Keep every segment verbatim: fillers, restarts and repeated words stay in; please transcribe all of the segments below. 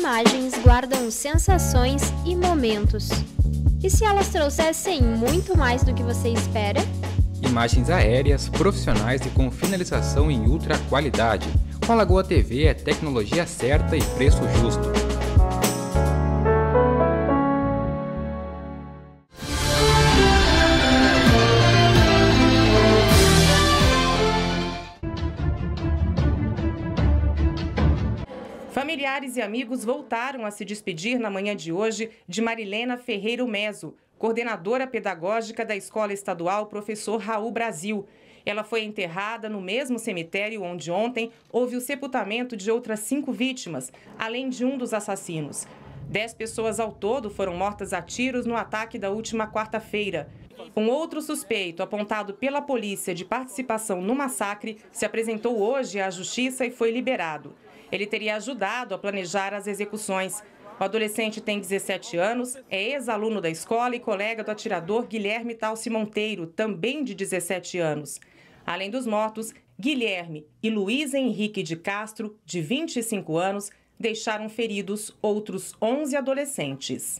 imagens guardam sensações e momentos. E se elas trouxessem muito mais do que você espera? Imagens aéreas, profissionais e com finalização em ultra qualidade. Com a Lagoa T V é tecnologia certa e preço justo. Familiares e amigos voltaram a se despedir na manhã de hoje de Marilena Ferreiro Meso, coordenadora pedagógica da Escola Estadual Professor Raul Brasil. Ela foi enterrada no mesmo cemitério onde ontem houve o sepultamento de outras cinco vítimas, além de um dos assassinos. Dez pessoas ao todo foram mortas a tiros no ataque da última quarta-feira. Um outro suspeito, apontado pela polícia de participação no massacre, se apresentou hoje à justiça e foi liberado. Ele teria ajudado a planejar as execuções. O adolescente tem dezessete anos, é ex-aluno da escola e colega do atirador Guilherme Talci Monteiro, também de dezessete anos. Além dos mortos, Guilherme e Luiz Henrique de Castro, de vinte e cinco anos, deixaram feridos outros onze adolescentes.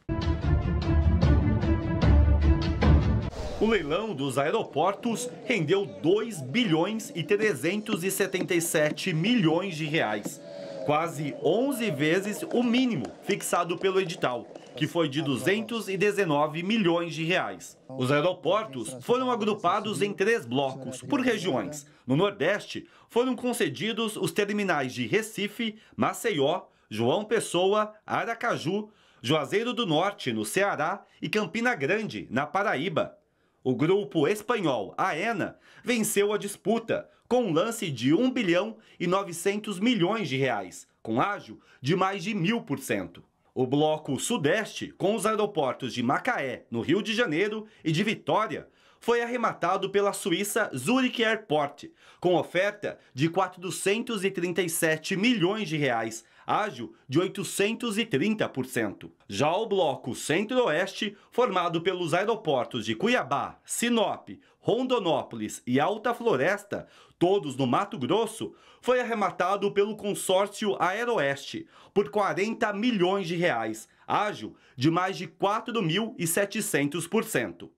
O leilão dos aeroportos rendeu dois bilhões e trezentos e setenta e sete milhões de reais, quase onze vezes o mínimo fixado pelo edital, que foi de duzentos e dezenove milhões de reais. Os aeroportos foram agrupados em três blocos, por regiões. No Nordeste, foram concedidos os terminais de Recife, Maceió, João Pessoa, Aracaju, Juazeiro do Norte, no Ceará, e Campina Grande, na Paraíba. O grupo espanhol Aena venceu a disputa com um lance de um bilhão e novecentos milhões de reais, com ágio de mais de mil por cento. O bloco Sudeste, com os aeroportos de Macaé, no Rio de Janeiro, e de Vitória, foi arrematado pela Suíça Zurich Airport, com oferta de quatrocentos e trinta e sete milhões de reais, ágio de oitocentos e trinta por cento. Já o bloco Centro-Oeste, formado pelos aeroportos de Cuiabá, Sinop, Rondonópolis e Alta Floresta, todos no Mato Grosso, foi arrematado pelo consórcio Aeroeste por quarenta milhões de reais, ágio de mais de quatro mil e setecentos por cento.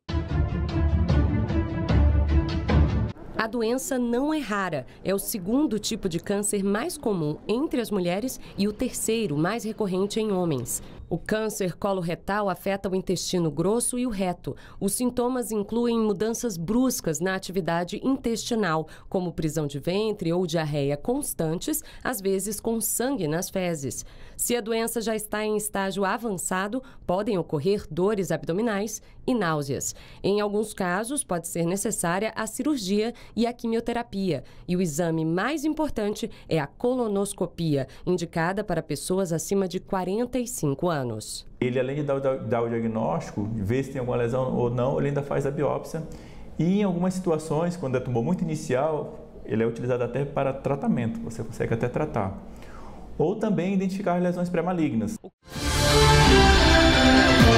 A doença não é rara, é o segundo tipo de câncer mais comum entre as mulheres e o terceiro mais recorrente em homens. O câncer coloretal afeta o intestino grosso e o reto. Os sintomas incluem mudanças bruscas na atividade intestinal, como prisão de ventre ou diarreia constantes, às vezes com sangue nas fezes. Se a doença já está em estágio avançado, podem ocorrer dores abdominais e náuseas. Em alguns casos, pode ser necessária a cirurgia e a quimioterapia. E o exame mais importante é a colonoscopia, indicada para pessoas acima de quarenta e cinco anos. Ele, além de dar, dar o diagnóstico, ver se tem alguma lesão ou não, ele ainda faz a biópsia. E em algumas situações, quando é tumor muito inicial, ele é utilizado até para tratamento, você consegue até tratar. Ou também identificar lesões pré-malignas.